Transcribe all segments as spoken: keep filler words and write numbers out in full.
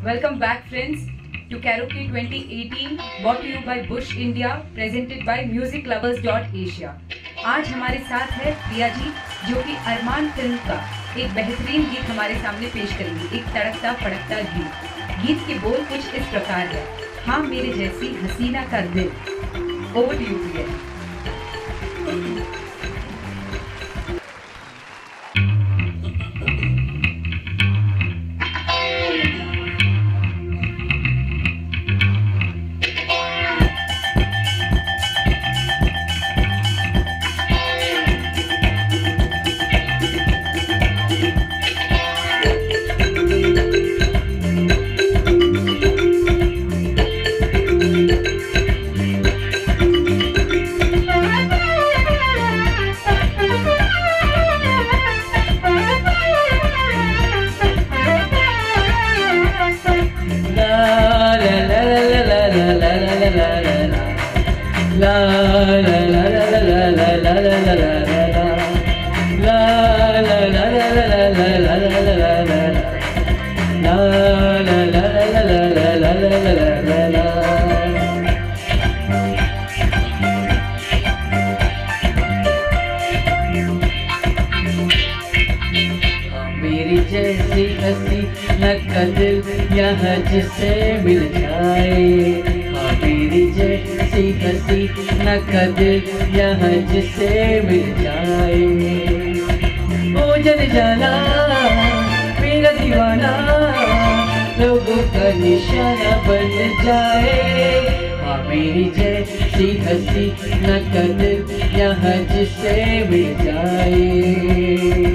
Welcome back friends to Karaoke twenty eighteen brought to you by Bush India presented by music lovers dot asia। आज हमारे साथ है प्रिया जी जो कि अरमान film का एक बेहतरीन गीत हमारे सामने पेश करेंगी, एक तड़कता फड़कता गीत। गीत के बोल कुछ इस प्रकार है, हाँ मेरे जैसी हसीना का दिल। Over to you Priya. मेरी जैसी हसीना का दिल यहाँ जिसे मिल जाए, हाँ मेरी जैसी हसीना का दिल यहाँ जिसे मिल जाए। ओ जन जाना मेरा दीवाना लोगों का निशाना बन जाए, हाँ मेरी जैसी हसीना का दिल यहाँ जिसे मिल जाए।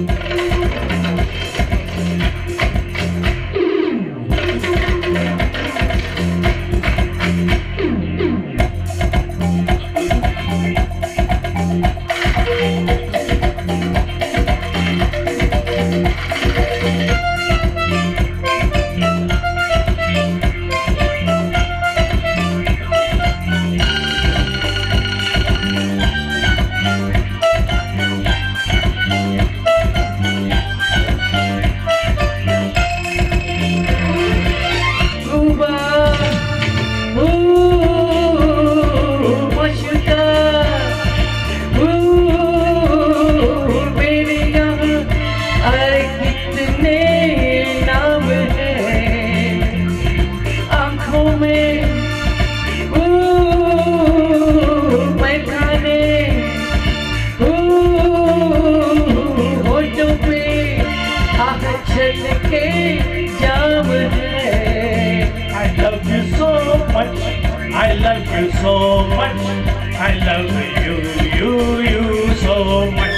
I love you so much, I love you, you, you so much।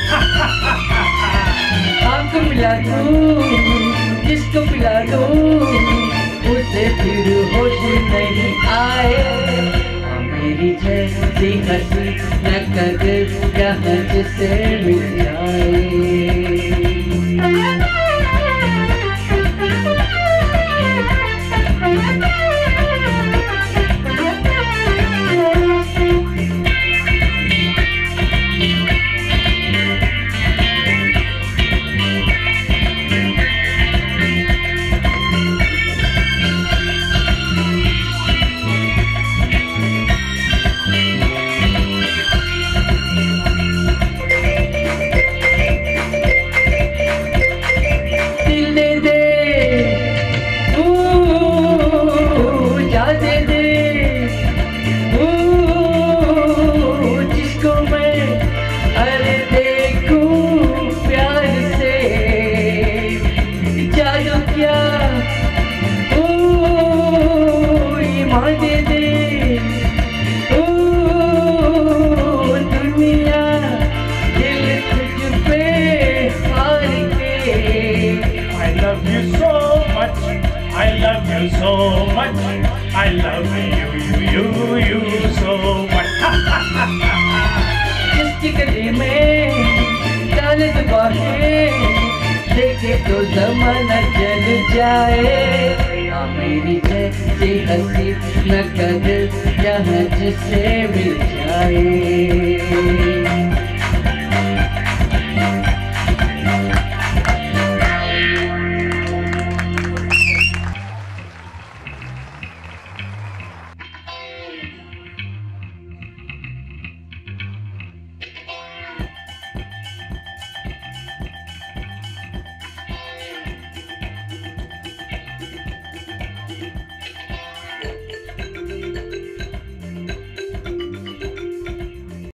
आपको मिला दूँ, जिसको मिला दूँ, उसे फिर होश नहीं आए, हाँ मेरी जैसी हसीना का दिल यहाँ जिसे मिल जाए। So much, I love you, you, you so much। जिसकी गली में डाल दुबारे देखे तो जमाना चल जाए, हाँ मेरी जैसी हसीना का दिल यहाँ जिसे मिल जाए।